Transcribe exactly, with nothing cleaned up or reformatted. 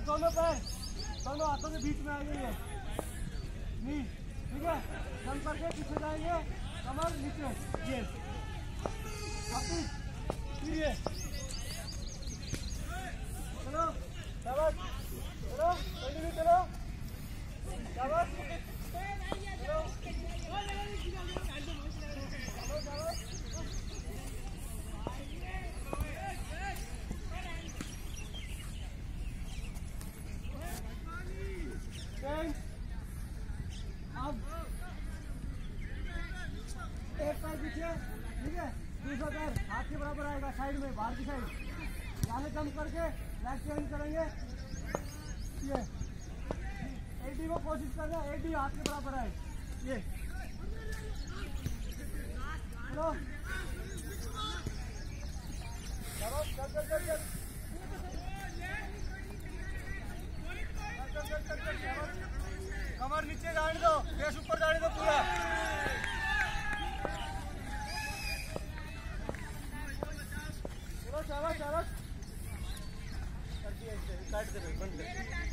दोनों पैर दोनों हाथों के बीच में आएंगे ये नी, ठीक है। जम करके पीछे जाएंगे, कमर नीचे, ये अपनी फिर ये चलो शाबाश, चलो कंटिन्यू चलो शाबाश, चलो शाबाश। अब एक पैर पीछे, ठीक है। दूसरा पैर हाथ के बराबर आएगा साइड में, बाहर की साइड। यहाँ से जंप करके लेग चेंज करेंगे। ये एटी को कोशिश करना, एटी हाथ के बराबर आए। ये चलो चल चल चल चल कमर नीचे जाने दो, फेस ऊपर जाने दो पूरा। चलो शाबाश शाबाश कर दिया, काट दे बंद कर।